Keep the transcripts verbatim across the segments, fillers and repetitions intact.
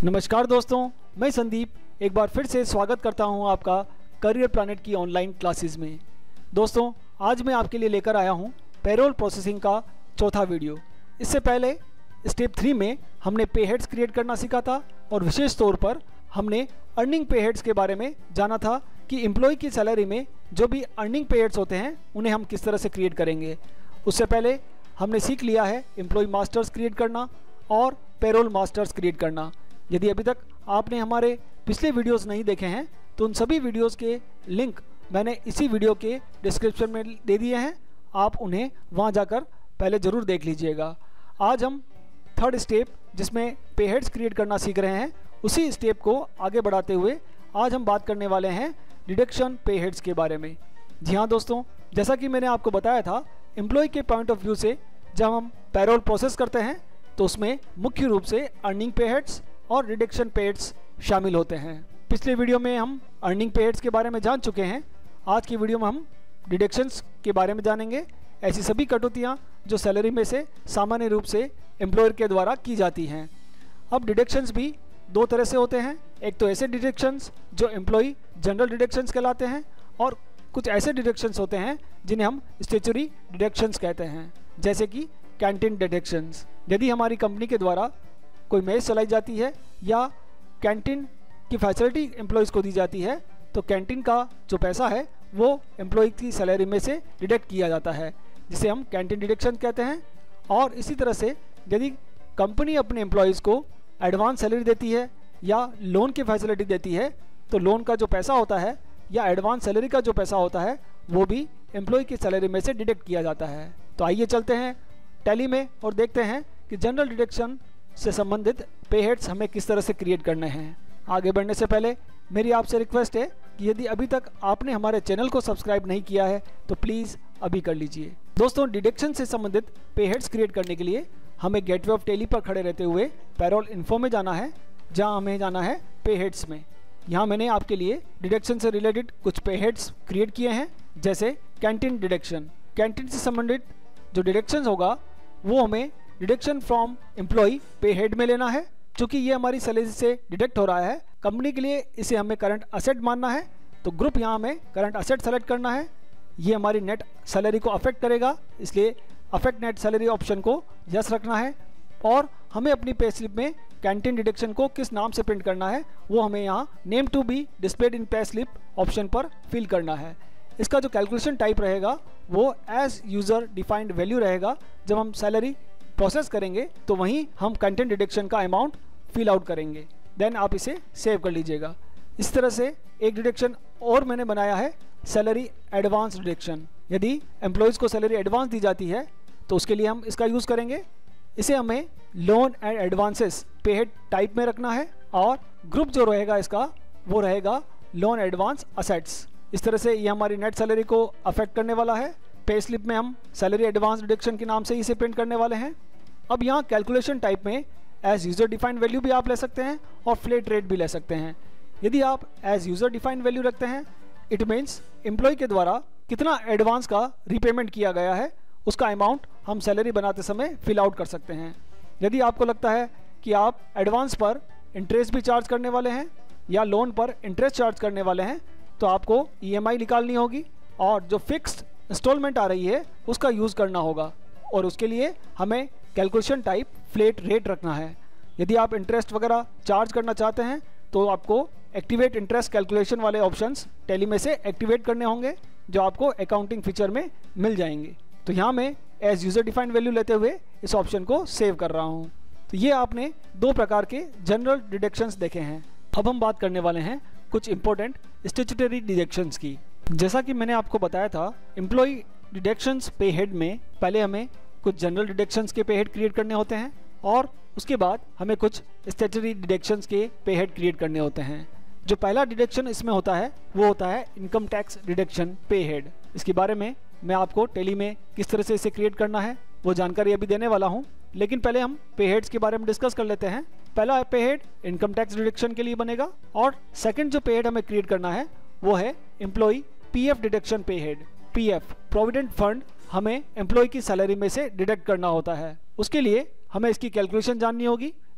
नमस्कार दोस्तों, मैं संदीप एक बार फिर से स्वागत करता हूं आपका करियर प्लानेट की ऑनलाइन क्लासेस में। दोस्तों, आज मैं आपके लिए लेकर आया हूं पेरोल प्रोसेसिंग का चौथा वीडियो। इससे पहले स्टेप थ्री में हमने पे हेड्स क्रिएट करना सीखा था और विशेष तौर पर हमने अर्निंग पे हेड्स के बारे में जाना था कि एम्प्लॉय की सैलरी में जो भी अर्निंग पे हेड्स होते हैं उन्हें हम किस तरह से क्रिएट करेंगे। उससे पहले हमने सीख लिया है एम्प्लॉय मास्टर्स क्रिएट करना और पेरोल मास्टर्स क्रिएट करना। यदि अभी तक आपने हमारे पिछले वीडियोस नहीं देखे हैं तो उन सभी वीडियोस के लिंक मैंने इसी वीडियो के डिस्क्रिप्शन में दे दिए हैं, आप उन्हें वहां जाकर पहले ज़रूर देख लीजिएगा। आज हम थर्ड स्टेप जिसमें पे हेड्स क्रिएट करना सीख रहे हैं, उसी स्टेप को आगे बढ़ाते हुए आज हम बात करने वाले हैं डिडक्शन पे हेड्स के बारे में। जी हाँ दोस्तों, जैसा कि मैंने आपको बताया था, एम्प्लॉय के पॉइंट ऑफ व्यू से जब हम पेरोल प्रोसेस करते हैं तो उसमें मुख्य रूप से अर्निंग पे हेड्स और डिडक्शन पे हेड्स शामिल होते हैं। पिछले वीडियो में हम अर्निंग पे हेड्स के बारे में जान चुके हैं। आज की वीडियो में हम डिडक्शंस के बारे में जानेंगे। ऐसी सभी कटौतियाँ जो सैलरी में से सामान्य रूप से एम्प्लॉयर के द्वारा की जाती हैं। अब डिडक्शंस भी दो तरह से होते हैं। एक तो ऐसे डिडक्शंस जो एम्प्लॉय जनरल डिडक्शंस कहलाते हैं और कुछ ऐसे डिडक्शंस होते हैं जिन्हें हम स्टैट्यूटरी डिडक्शंस कहते हैं, जैसे कि कैंटीन डिडक्शंस। यदि हमारी कंपनी के द्वारा कोई मेस चलाई जाती है या कैंटीन की फैसिलिटी एम्प्लॉयज़ को दी जाती है तो कैंटीन का जो पैसा है वो एम्प्लॉय की सैलरी में से डिडक्ट किया जाता है, जिसे हम कैंटीन डिडक्शन कहते हैं। और इसी तरह से यदि कंपनी अपने एम्प्लॉयज़ को एडवांस सैलरी देती है या लोन की फैसिलिटी देती है तो लोन का जो पैसा होता है या एडवांस सैलरी का जो पैसा होता है वो भी एम्प्लॉय की सैलरी में से डिडक्ट किया जाता है। तो आइए चलते हैं टैली में और देखते हैं कि जनरल डिडक्शन से संबंधित पे हेड्स हमें किस तरह से क्रिएट करने हैं। आगे बढ़ने से पहले मेरी आपसे रिक्वेस्ट है कि यदि अभी तक आपने हमारे चैनल को सब्सक्राइब नहीं किया है तो प्लीज़ अभी कर लीजिए। दोस्तों, डिडक्शन से संबंधित पे हेड्स क्रिएट करने के लिए हमें गेटवे ऑफ टैली पर खड़े रहते हुए पेरोल इन्फो में जाना है, जहाँ हमें जाना है पे हेड्स में। यहाँ मैंने आपके लिए डिडक्शन से रिलेटेड कुछ पे हेड्स क्रिएट किए हैं, जैसे कैंटीन डिडक्शन। कैंटीन से संबंधित जो डिडक्शन होगा वो हमें deduction from employ pay head में लेना है। चूँकि ये हमारी सैलरी से डिडक्ट हो रहा है, कंपनी के लिए इसे हमें करंट असेट मानना है, तो ग्रुप यहाँ हमें करंट असेट सेलेक्ट करना है। ये हमारी नेट सैलरी को अफेक्ट करेगा, इसलिए अफेक्ट नेट सैलरी ऑप्शन को यस रखना है। और हमें अपनी पे स्लिप में कैंटीन डिडक्शन को किस नाम से प्रिंट करना है वो हमें यहाँ name to be displayed in pay slip option पर फिल करना है। इसका जो कैलकुलेशन टाइप रहेगा वो एज यूज़र डिफाइंड वैल्यू रहेगा। जब हम सैलरी प्रोसेस करेंगे तो वहीं हम कंटेंट डिडक्शन का अमाउंट फिल आउट करेंगे, देन आप इसे सेव कर लीजिएगा। इस तरह से एक डिडक्शन और मैंने बनाया है, सैलरी एडवांस डिडक्शन। यदि एम्प्लॉयज़ को सैलरी एडवांस दी जाती है तो उसके लिए हम इसका यूज़ करेंगे। इसे हमें loan and advances pay head type में रखना है और ग्रुप जो रहेगा इसका वो रहेगा लोन एडवांस असेट्स। इस तरह से ये हमारी नेट सैलरी को अफेक्ट करने वाला है। पे स्लिप में हम सैलरी एडवांस डिडक्शन के नाम से इसे प्रिंट करने वाले हैं। अब यहाँ कैलकुलेशन टाइप में एज यूज़र डिफाइंड वैल्यू भी आप ले सकते हैं और फ्लैट रेट भी ले सकते हैं। यदि आप एज यूज़र डिफाइंड वैल्यू रखते हैं, इट मीन्स एम्प्लॉय के द्वारा कितना एडवांस का रीपेमेंट किया गया है उसका अमाउंट हम सैलरी बनाते समय फिल आउट कर सकते हैं। यदि आपको लगता है कि आप एडवांस पर इंटरेस्ट भी चार्ज करने वाले हैं या लोन पर इंटरेस्ट चार्ज करने वाले हैं तो आपको ई एम आई निकालनी होगी और जो फिक्स्ड इंस्टॉलमेंट आ रही है उसका यूज़ करना होगा, और उसके लिए हमें कैलकुलेशन टाइप फ्लैट रेट रखना है। यदि आप इंटरेस्ट वगैरह चार्ज करना चाहते हैं तो आपको एक्टिवेट इंटरेस्ट कैलकुलेशन वाले ऑप्शंस टैली में से एक्टिवेट करने होंगे, जो आपको अकाउंटिंग फीचर में मिल जाएंगे। तो यहाँ मैं एज यूज़र डिफाइंड वैल्यू लेते हुए इस ऑप्शन को सेव कर रहा हूँ। तो ये आपने दो प्रकार के जनरल डिडक्शंस देखे हैं। अब हम बात करने वाले हैं कुछ इंपॉर्टेंट स्टैट्यूटरी डिडक्शंस की। जैसा कि मैंने आपको बताया था, एम्प्लॉय डिडक्शंस पे हेड में पहले हमें कुछ जनरल डिडक्शंस के पे हेड क्रिएट करने होते हैं और उसके बाद हमें कुछ स्टैट्यूटरी डिडक्शंस के पे हेड क्रिएट करने होते हैं। जो पहला डिडक्शन इसमें होता है वो होता है income tax deduction pay head. इसके बारे में मैं आपको टैली में किस तरह से इसे क्रिएट करना है वो जानकारी अभी देने वाला हूँ, लेकिन पहले हम पे हेड्स के बारे में डिस्कस कर लेते हैं। पहला पे हेड इनकम टैक्स डिडक्शन के लिए बनेगा और सेकंड जो पे हेड हमें क्रिएट करना है वो है employ P F deduction pay head. P F provident fund हमें एम्प्लॉय की सैलरी में से डिडक्ट करना होता है। उसके लिए हमें इसकी कैलकुलेशन जाननी होगी।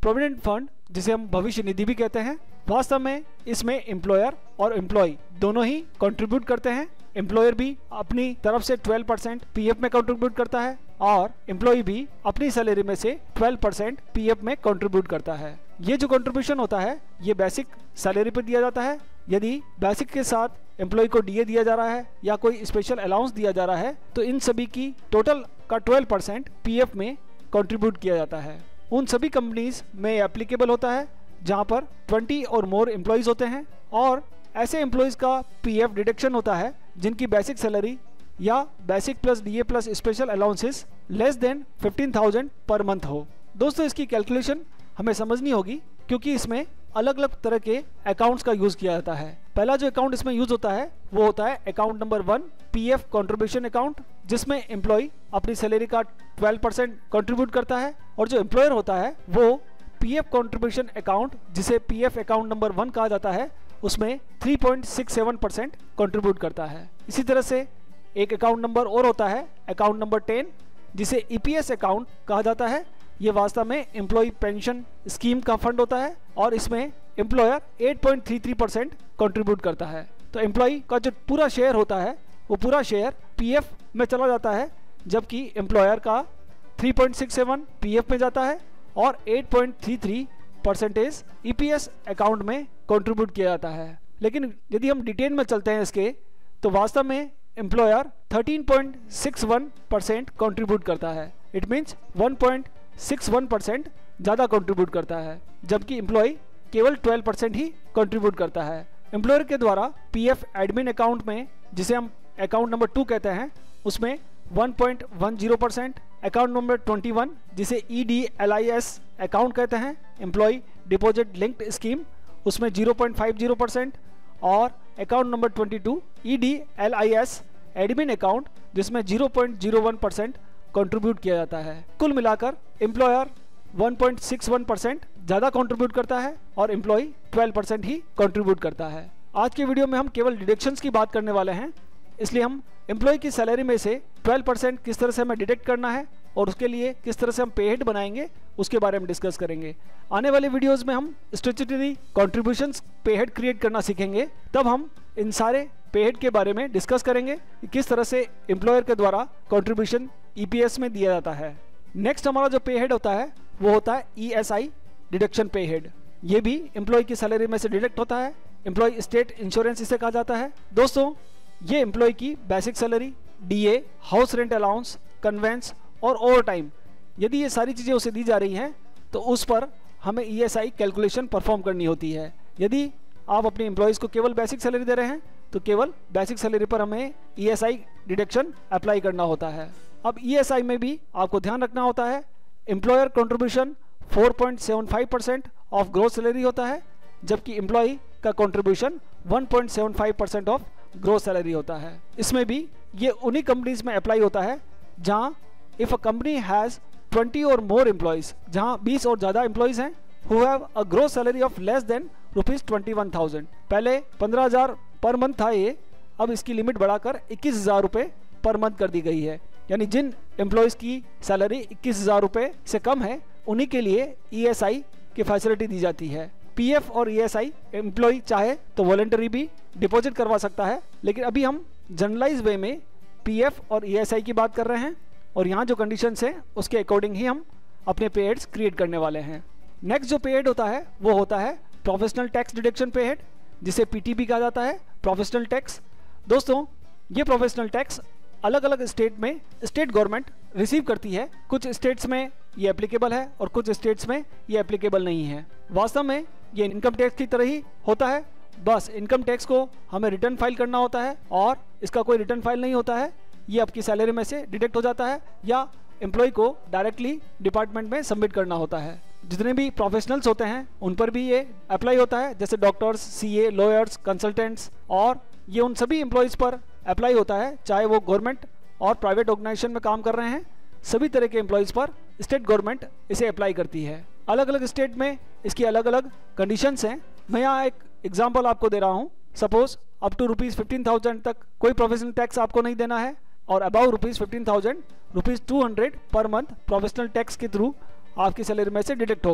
प्रोविडेंट फंड, जिसे हम भविष्य निधि भी कहते हैं। वास्तव में इसमें एम्प्लॉयर और एम्प्लॉय दोनों ही कंट्रीब्यूट करते हैं। एम्प्लॉयर भी अपनी तरफ से ट्वेल्व परसेंट पीएफ में कंट्रीब्यूट करता है और एम्प्लॉय भी अपनी सैलरी में से ट्वेल्व परसेंट पीएफ में कंट्रीब्यूट करता है। ये जो कंट्रीब्यूशन होता है ये बेसिक सैलरी पर दिया जाता है। यदि बेसिक के साथ एम्प्लॉय को डीए दिया जा रहा है या कोई स्पेशल अलाउंस दिया जा रहा है तो इन सभी की टोटल का ट्वेल्व परसेंट पीएफ में कंट्रीब्यूट किया जाता है। उन सभी कंपनीज में एप्लीकेबल होता है जहां पर ट्वेंटी और मोर एम्प्लॉयज होते हैं और ऐसे एम्प्लॉयज का पीएफ डिडक्शन होता है जिनकी बेसिक सैलरी या basic plus DA plus special allowances less than fifteen thousand per month हो। दोस्तों इसकी कैलकुलेशन हमें समझनी होगी क्योंकि इसमें अलग अलग तरह के अकाउंट्स का यूज किया जाता है। पहला जो अकाउंट इसमें यूज होता है वो होता है account number one, PF contribution account, जिसमें एम्प्लॉय अपनी सैलरी का ट्वेल्व परसेंट कंट्रीब्यूट करता है और जो एम्प्लॉयर होता है वो पीएफ कंट्रीब्यूशन अकाउंट, जिसे पीएफ अकाउंट नंबर वन कहा जाता है, उसमें three point six seven percent contribute करता है। इसी तरह से एक अकाउंट नंबर और होता है अकाउंट नंबर टेन, जिसे ईपीएस अकाउंट कहा जाता है। ये वास्तव में एम्प्लॉय पेंशन स्कीम का फंड होता है और इसमें employer eight point three three percent contribute करता है। तो एम्प्लॉय का जो पूरा शेयर होता है वो पूरा शेयर पीएफ में चला जाता है, जबकि एम्प्लॉयर का three point six seven PF में जाता है और eight point three three percentage EPS account में कंट्रीब्यूट किया जाता है। लेकिन यदि हम डिटेल में चलते हैं इसके तो वास्तव में employer thirteen point six one percent contribute करता है। It means one point six one percent ज़्यादा कंट्रीब्यूट करता है, जबकि एम्प्लॉय केवल ट्वेल्व परसेंट ही कंट्रीब्यूट करता है। एम्प्लॉयर के द्वारा पीएफ एडमिन अकाउंट में, जिसे हम अकाउंट नंबर टू कहते हैं, उसमें one point one zero percent, account number twenty one जिसे ईडीएलआईएस अकाउंट कहते हैं, एम्प्लॉय डिपॉजिट लिंक्ड स्कीम, उसमें zero point five zero percent और account number twenty two EDLIS admin account, जिसमें zero point zero one percent contribute किया जाता है। कुल मिलाकर employer one point six one percent ज़्यादा कंट्रीब्यूट करता है और एम्प्लॉय ट्वेल्व परसेंट ही कंट्रीब्यूट करता है। आज के वीडियो में हम केवल डिडक्शंस की बात करने वाले हैं, इसलिए हम एम्प्लॉय की सैलरी में से ट्वेल्व परसेंट किस तरह से हमें डिडक्ट करना है और उसके लिए किस तरह से हम पे हेड बनाएंगे उसके बारे में डिस्कस करेंगे। आने वाले वीडियोस में हम statutory contributions pay head create करना सीखेंगे, तब हम इन सारे पे हेड के बारे में डिस्कस करेंगे कि किस तरह से एम्प्लॉयर के द्वारा कंट्रीब्यूशन ईपीएस में दिया जाता है। नेक्स्ट हमारा जो पे हेड होता है वो होता है ईएसआई डिडक्शन पे हेड। ये भी एम्प्लॉय की सैलरी में से डिडक्ट होता है। एम्प्लॉय स्टेट इंश्योरेंस इसे कहा जाता है। दोस्तों ये एम्प्लॉय की basic salary, DA, house rent allowance, conveyance और ओवर टाइम, यदि ये सारी चीज़ें उसे दी जा रही हैं तो उस पर हमें ईएसआई कैलकुलेशन परफॉर्म करनी होती है। यदि आप अपने एम्प्लॉयज़ को केवल बेसिक सैलरी दे रहे हैं तो केवल बेसिक सैलरी पर हमें ईएसआई डिडक्शन अप्लाई करना होता है। अब ईएसआई में भी आपको ध्यान रखना होता है, employer contribution four point seven five percent of gross salary होता है, जबकि एम्प्लॉय का contribution one point seven five percent of gross salary होता है। इसमें भी ये उन्हीं कंपनीज में अप्लाई होता है जहां if a company has twenty और मोर एम्प्लॉयज, जहां बीस और ज़्यादा एम्प्लॉयज हैं who have a gross salary of less than rupees twenty one thousand. पहले पंद्रह हज़ार पर मंथ था ये, अब इसकी लिमिट बढ़ाकर इक्कीस हज़ार रुपये पर मंथ कर दी गई है। यानी जिन एम्प्लॉयज़ की सैलरी इक्कीस हज़ार रुपये से कम है उन्हीं के लिए ईएसआई की फैसिलिटी दी जाती है। पीएफ और ईएसआई एम्प्लॉय चाहे तो वॉलंटरी भी डिपॉजिट करवा सकता है, लेकिन अभी हम जनरलाइज वे में पीएफ और ईएसआई की बात कर रहे हैं और यहाँ जो कंडीशंस हैं उसके अकॉर्डिंग ही हम अपने पे हेड्स क्रिएट करने वाले हैं। नेक्स्ट जो पे हेड होता है वो होता है professional tax deduction pay head, जिसे पीटीबी कहा जाता है, प्रोफेशनल टैक्स। दोस्तों ये प्रोफेशनल टैक्स अलग अलग स्टेट में स्टेट गवर्नमेंट रिसीव करती है। कुछ स्टेट्स में ये एप्लीकेबल है और कुछ स्टेट्स में ये एप्लीकेबल नहीं है। वास्तव में ये इनकम टैक्स की तरह ही होता है, बस इनकम टैक्स को हमें रिटर्न फाइल करना होता है और इसका कोई रिटर्न फाइल नहीं होता है, ये आपकी सैलरी में से डिडक्ट हो जाता है या एम्प्लॉय को डायरेक्टली डिपार्टमेंट में सबमिट करना होता है। जितने भी प्रोफेशनल्स होते हैं उन पर भी ये अप्लाई होता है, जैसे डॉक्टर्स, सीए, लॉयर्स, कंसल्टेंट्स, और ये उन सभी एम्प्लॉयज़ पर अप्लाई होता है चाहे वो गवर्नमेंट और प्राइवेट ऑर्गेनाइजेशन में काम कर रहे हैं। सभी तरह के एम्प्लॉयज़ पर स्टेट गवर्नमेंट इसे अप्लाई करती है। अलग अलग स्टेट में इसकी अलग अलग कंडीशंस हैं। मैं यहाँ एक एग्जांपल आपको दे रहा हूँ। Suppose up to rupees fifteen thousand तक कोई प्रोफेशनल टैक्स आपको नहीं देना है और above rupees fifteen thousand rupees two hundred per month professional tax के थ्रू आपकी सैलरी में से डिडक्ट होगा।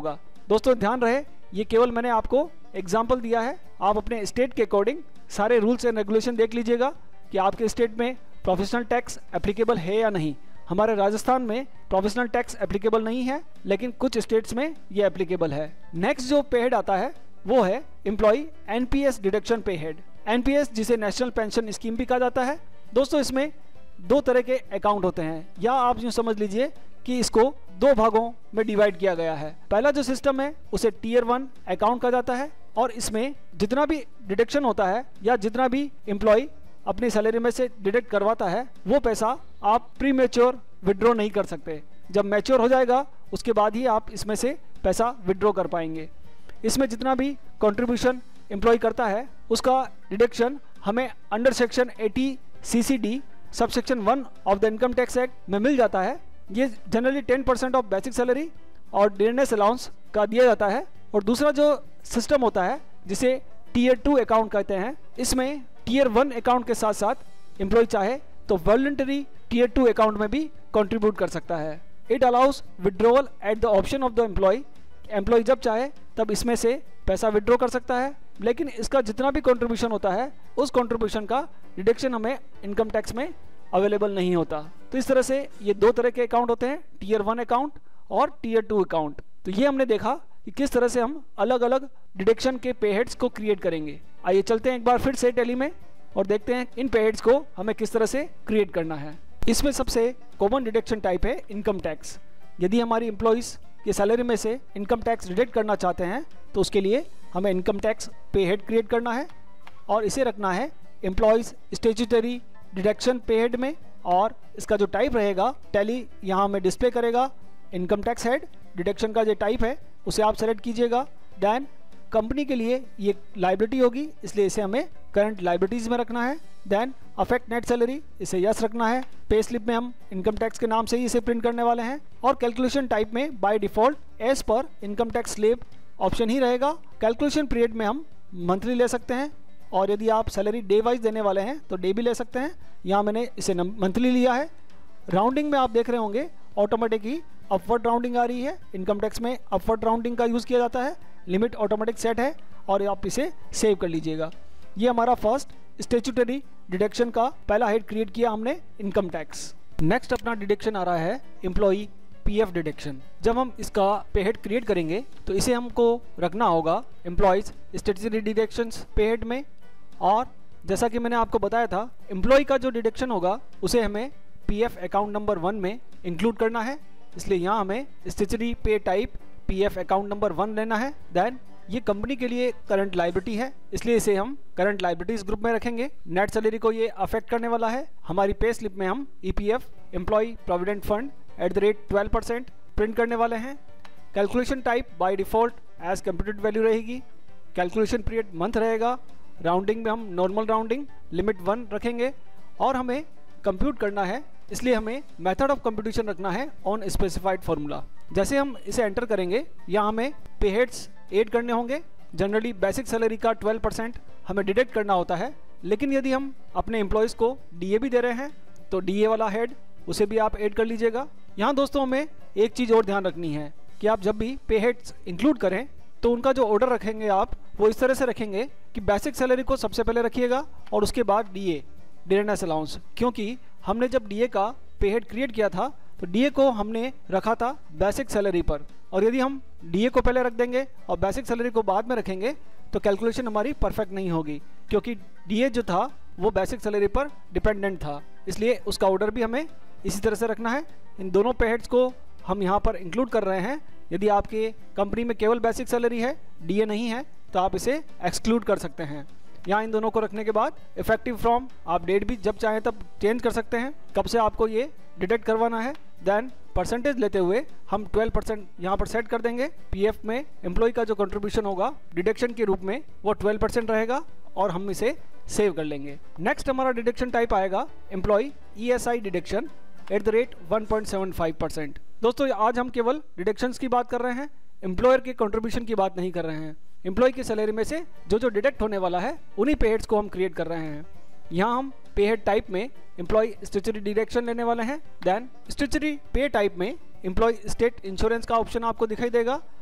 दोस्तों ध्यान रहे, ये केवल मैंने आपको एग्जाम्पल दिया है, आप अपने स्टेट के अकॉर्डिंग सारे रूल्स एंड रेगुलेशन देख लीजिएगा कि आपके स्टेट में प्रोफेशनल टैक्स एप्लीकेबल है या नहीं। हमारे राजस्थान में प्रोफेशनल टैक्स एप्लीकेबल नहीं है, लेकिन कुछ स्टेट्स में ये एप्लीकेबल है। नेक्स्ट जो पे हेड आता है वो है employ NPS deduction pay head. NPS जिसे नेशनल पेंशन स्कीम भी कहा जाता है। दोस्तों इसमें दो तरह के अकाउंट होते हैं, या आप यूँ समझ लीजिए कि इसको दो भागों में डिवाइड किया गया है। पहला जो सिस्टम है उसे टीयर वन अकाउंट कहा जाता है, और इसमें जितना भी डिडक्शन होता है या जितना भी एम्प्लॉय अपनी सैलरी में से डिडक्ट करवाता है वो पैसा आप प्री मैच्योर विड्रॉ नहीं कर सकते। जब मैच्योर हो जाएगा उसके बाद ही आप इसमें से पैसा विड्रॉ कर पाएंगे। इसमें जितना भी कंट्रीब्यूशन एम्प्लॉय करता है उसका डिडक्शन हमें under section eighty C C D sub section one of the income tax act में मिल जाता है। ये generally ten percent of basic salary और डियरनेस अलाउंस का दिया जाता है। और दूसरा जो सिस्टम होता है जिसे टीयर टू अकाउंट कहते हैं, इसमें टीयर वन अकाउंट के साथ साथ एम्प्लॉय चाहे तो वॉलंटरी टीयर टू अकाउंट में भी कंट्रीब्यूट कर सकता है। It allows withdrawal at the option of the employ. Employ जब चाहे तब इसमें से पैसा विड्रॉ कर सकता है, लेकिन इसका जितना भी कंट्रीब्यूशन होता है उस कंट्रीब्यूशन का डिडक्शन हमें इनकम टैक्स में अवेलेबल नहीं होता। तो इस तरह से ये दो तरह के अकाउंट होते हैं, टीयर वन अकाउंट और टीयर टू अकाउंट। तो ये हमने देखा कि किस तरह से हम अलग अलग डिडक्शन के पे हेड्स को क्रिएट करेंगे। आइए चलते हैं एक बार फिर से टैली में और देखते हैं इन पे हेड्स को हमें किस तरह से क्रिएट करना है। इसमें सबसे कॉमन डिडक्शन टाइप है इनकम टैक्स। यदि हमारी एम्प्लॉइज की सैलरी में से इनकम टैक्स डिडक्ट करना चाहते हैं तो उसके लिए हमें income tax pay head create करना है और इसे रखना है employees statutory deduction pay head में। और इसका जो टाइप रहेगा टैली यहाँ हमें डिस्प्ले करेगा। इनकम टैक्स हेड डिडक्शन का जो टाइप है उसे आप सेलेक्ट कीजिएगा। देन कंपनी के लिए ये लाइबिलिटी होगी, इसलिए इसे हमें करंट लाइबिलिटीज में रखना है। देन अफेक्ट नेट सैलरी, इसे यस रखना है। पे स्लिप में हम इनकम टैक्स के नाम से ही इसे प्रिंट करने वाले हैं। और कैलकुलेशन टाइप में by default as per income tax slab option ही रहेगा। कैलकुलेशन पीरियड में हम मंथली ले सकते हैं, और यदि आप सैलरी डे वाइज देने वाले हैं तो डे भी ले सकते हैं। यहाँ मैंने इसे मंथली लिया है। राउंडिंग में आप देख रहे होंगे ऑटोमेटिक ही अपवर्ड राउंडिंग आ रही है। इनकम टैक्स में अपवर्ड राउंडिंग का यूज़ किया जाता है। लिमिट ऑटोमेटिक सेट है और आप इसे सेव कर लीजिएगा। ये हमारा फर्स्ट स्टैट्यूटरी डिडक्शन का पहला हेड क्रिएट किया हमने, इनकम टैक्स। नेक्स्ट अपना डिडक्शन आ रहा है एम्प्लॉई पीएफ डिडक्शन। जब हम इसका पे हेड क्रिएट करेंगे तो इसे हमको रखना होगा employees statutory deductions pay head में। और जैसा कि मैंने आपको बताया था, एम्प्लॉय का जो डिडक्शन होगा उसे हमें पीएफ अकाउंट नंबर वन में इंक्लूड करना है, इसलिए यहाँ हमें statutory pay type PF account number one लेना है। देन ये कंपनी के लिए करंट लायबिलिटी है, इसलिए इसे हम करंट लायबिलिटीज ग्रुप में रखेंगे। नेट सैलरी को ये अफेक्ट करने वाला है। हमारी पे स्लिप में हम EPF employ provident fund at the rate twelve percent print करने वाले हैं। Calculation type by default as computed value रहेगी। कैलकुलेशन पीरियड मंथ रहेगा। राउंडिंग में हम नॉर्मल राउंडिंग लिमिट वन रखेंगे। और हमें कंप्यूट करना है, इसलिए हमें मेथड ऑफ कंप्यूटेशन रखना है ऑन स्पेसिफाइड फार्मूला। जैसे हम इसे एंटर करेंगे, यहाँ हमें पे हेड्स ऐड करने होंगे। जनरली बेसिक सैलरी का ट्वेल्व परसेंट हमें डिडक्ट करना होता है, लेकिन यदि हम अपने एम्प्लॉयज़ को डीए भी दे रहे हैं तो डीए वाला हेड उसे भी आप ऐड कर लीजिएगा। यहाँ दोस्तों हमें एक चीज़ और ध्यान रखनी है कि आप जब भी पे हेड्स इंक्लूड करें तो उनका जो ऑर्डर रखेंगे आप वो इस तरह से रखेंगे कि बेसिक सैलरी को सबसे पहले रखिएगा और उसके बाद डीए डियरनेस अलाउंस। क्योंकि हमने जब डीए का पे हेड क्रिएट किया था तो डीए को हमने रखा था बेसिक सैलरी पर, और यदि हम डीए को पहले रख देंगे और बेसिक सैलरी को बाद में रखेंगे तो कैलकुलेशन हमारी परफेक्ट नहीं होगी, क्योंकि डीए जो था वो बेसिक सैलरी पर डिपेंडेंट था। इसलिए उसका ऑर्डर भी हमें इसी तरह से रखना है। इन दोनों पे हेड्स को हम यहाँ पर इंक्लूड कर रहे हैं। यदि आपके कंपनी में केवल बेसिक सैलरी है, डीए नहीं है, तो आप इसे एक्सक्लूड कर सकते हैं। यहाँ इन दोनों को रखने के बाद इफेक्टिव फ्रॉम आप डेट भी जब चाहें तब चेंज कर सकते हैं, कब से आपको ये डिडक्ट करवाना है। देन परसेंटेज लेते हुए हम ट्वेल्व परसेंट यहाँ पर सेट कर देंगे। पीएफ में एम्प्लॉय का जो कंट्रीब्यूशन होगा डिडक्शन के रूप में वो ट्वेल्व परसेंट रहेगा और हम इसे सेव कर लेंगे। नेक्स्ट हमारा डिडक्शन टाइप आएगा employ ESI deduction at the rate one point seven five percent. दोस्तों आज हम केवल डिडक्शंस की बात कर रहे हैं, एम्प्लॉयर के कंट्रीब्यूशन की बात नहीं कर रहे हैं। एम्प्लॉय की सैलरी में से जो जो डिडक्ट होने वाला है उन्हीं पे हेड्स को हम क्रिएट कर रहे हैं। यहाँ हम पे हेड टाइप में एम्प्लॉय स्टैट्यूटरी डिडक्शन लेने वाले हैं। देन स्टैट्यूटरी पे टाइप में एम्प्लॉय स्टेट इंश्योरेंस का ऑप्शन आपको दिखाई देगा।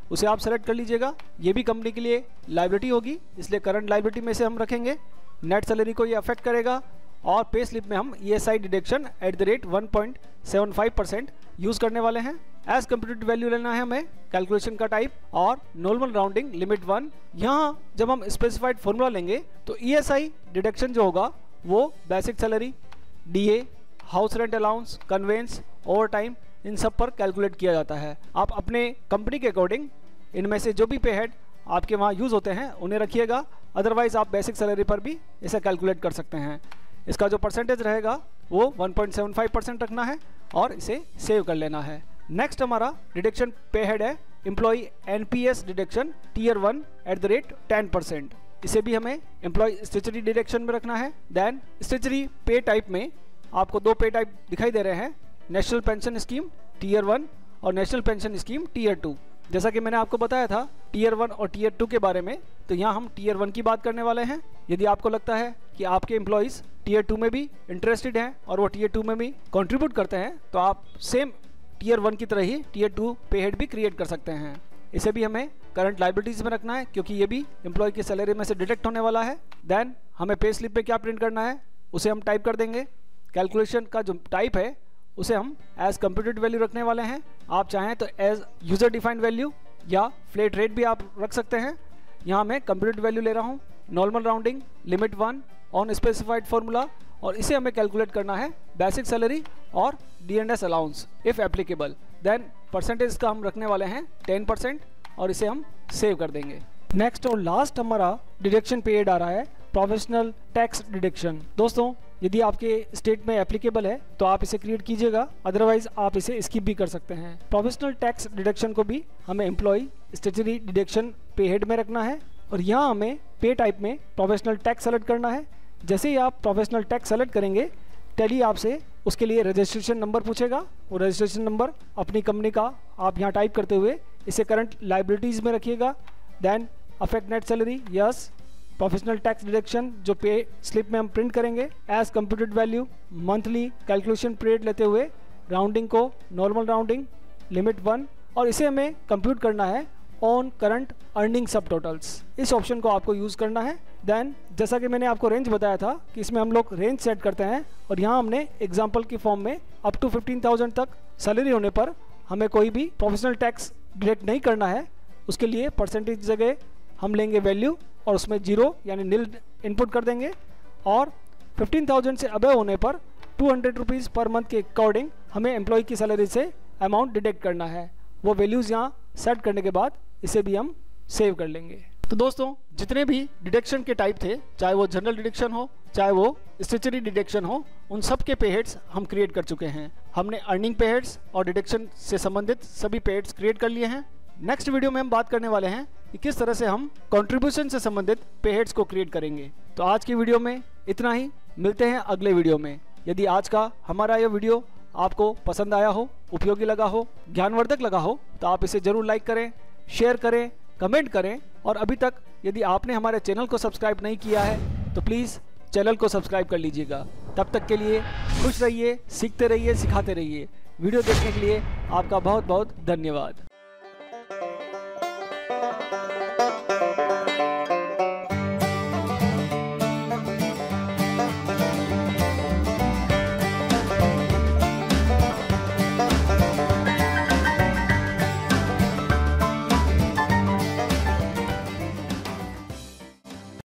उसे आप सेलेक्ट कर लीजिएगा। ये भी कंपनी के लिए लायबिलिटी होगी, इसलिए करंट लायबिलिटी में से हम रखेंगे। नेट सैलरी को ये अफेक्ट करेगा और पे स्लिप में हम E S I deduction at the rate one point seven five percent use करने वाले हैं। एज कंप्यूटेड वैल्यू लेना है हमें, कैलकुलेशन का टाइप और नॉर्मल राउंडिंग लिमिट वन। यहाँ जब हम स्पेसिफाइड फॉर्मूला लेंगे तो ई एस आई डिडक्शन जो होगा वो basic salary, D A, house rent allowance, conveyance, overtime, इन सब पर कैलकुलेट किया जाता है। आप अपने कंपनी के अकॉर्डिंग इनमें से जो भी पे हेड आपके वहाँ यूज़ होते हैं उन्हें रखिएगा, अदरवाइज आप बेसिक सैलरी पर भी इसे कैलकुलेट कर सकते हैं। इसका जो परसेंटेज रहेगा वो one point seven five percent रखना है और इसे सेव कर लेना है। नेक्स्ट हमारा डिडक्शन पे हेड है employ N P S deduction tier one at the rate ten percent. इसे भी हमें एम्प्लॉय स्टैट्यूटरी डिडक्शन में रखना है। देन स्टैट्यूटरी पे टाइप में आपको दो पे टाइप दिखाई दे रहे हैं, national pension scheme tier one और national pension scheme tier two. जैसा कि मैंने आपको बताया था टीयर वन और टीयर टू के बारे में, तो यहाँ हम टीयर वन की बात करने वाले हैं। यदि आपको लगता है कि आपके एम्प्लॉयज़ टीयर टू में भी इंटरेस्टेड हैं और वो टीयर टू में भी कंट्रीब्यूट करते हैं, तो आप सेम टीयर वन की तरह ही टीयर टू पे हेड भी क्रिएट कर सकते हैं। इसे भी हमें करंट लायबिलिटीज़ में रखना है क्योंकि ये भी एम्प्लॉय की सैलरी में से डिडक्ट होने वाला है। देन हमें पे स्लिप पे क्या प्रिंट करना है उसे हम टाइप कर देंगे। कैलकुलेशन का जो टाइप है उसे हम एज कंप्यूटेड वैल्यू रखने वाले हैं। आप चाहें तो एज यूजर डिफाइंड वैल्यू या फ्लैट रेट भी आप रख सकते हैं। यहाँ मैं कंप्यूटेड वैल्यू ले रहा हूँ, normal rounding limit one on specified formula, और इसे हमें कैलकुलेट करना है बेसिक सैलरी और D and S allowance if applicable. Then percentage का हम रखने वाले हैं टेन परसेंट और इसे हम सेव कर देंगे। नेक्स्ट और लास्ट हमारा डिडक्शन पीरियड आ रहा है प्रोफेशनल टैक्स डिडक्शन। दोस्तों यदि आपके स्टेट में एप्लीकेबल है तो आप इसे क्रिएट कीजिएगा, अदरवाइज आप इसे स्किप भी कर सकते हैं। प्रोफेशनल टैक्स डिडक्शन को भी हमें employ statutory deduction pay head में रखना है और यहाँ हमें पे टाइप में प्रोफेशनल टैक्स सेलेक्ट करना है। जैसे ही आप प्रोफेशनल टैक्स सेलेक्ट करेंगे, टैली आपसे उसके लिए रजिस्ट्रेशन नंबर पूछेगा। वो रजिस्ट्रेशन नंबर अपनी कंपनी का आप यहाँ टाइप करते हुए इसे करंट लायबिलिटीज़ में रखिएगा। Then affect net salary, yes. Professional tax deduction जो पे स्लिप में हम प्रिंट करेंगे as computed value, monthly calculation period लेते हुए राउंडिंग को नॉर्मल राउंडिंग लिमिट वन, और इसे हमें कंप्यूट करना है on current earning subtotals. इस ऑप्शन को आपको यूज़ करना है। देन जैसा कि मैंने आपको रेंज बताया था कि इसमें हम लोग रेंज सेट करते हैं और यहाँ हमने एग्जाम्पल की फॉर्म में अप टू फिफ्टीन थाउजेंड तक सैलरी होने पर हमें कोई भी प्रोफेशनल टैक्स डिडक्ट नहीं करना है। उसके लिए परसेंटेज जगह हम लेंगे वैल्यू और उसमें जीरो यानी नील इनपुट कर देंगे, और फिफ्टीन थाउजेंड से अबव होने पर two hundred rupees per month के अकॉर्डिंग हमें एम्प्लॉय की सैलरी से अमाउंट डिडक्ट करना है। वो वैल्यूज़ यहाँ सेट करने के बाद इसे भी हम सेव कर लेंगे। तो दोस्तों जितने भी डिडक्शन के टाइप थे, चाहे वो जनरल डिडक्शन हो चाहे वो स्टैट्यूटरी डिडक्शन हो, उन सब के पे हेड्स हम क्रिएट कर चुके हैं। हमने अर्निंग पे हेड्स और डिडक्शन से संबंधित सभी पे हेड्स क्रिएट कर लिए हैं। नेक्स्ट वीडियो में हम बात करने वाले हैं कि किस तरह से हम कंट्रीब्यूशन से संबंधित पे हेड्स को क्रिएट करेंगे। तो आज की वीडियो में इतना ही, मिलते हैं अगले वीडियो में। यदि आज का हमारा यह वीडियो आपको पसंद आया हो, उपयोगी लगा हो, ज्ञानवर्धक लगा हो, तो आप इसे जरूर लाइक करें, शेयर करें, कमेंट करें, और अभी तक यदि आपने हमारे चैनल को सब्सक्राइब नहीं किया है तो प्लीज़ चैनल को सब्सक्राइब कर लीजिएगा। तब तक के लिए खुश रहिए, सीखते रहिए, सिखाते रहिए। वीडियो देखने के लिए आपका बहुत बहुत धन्यवाद।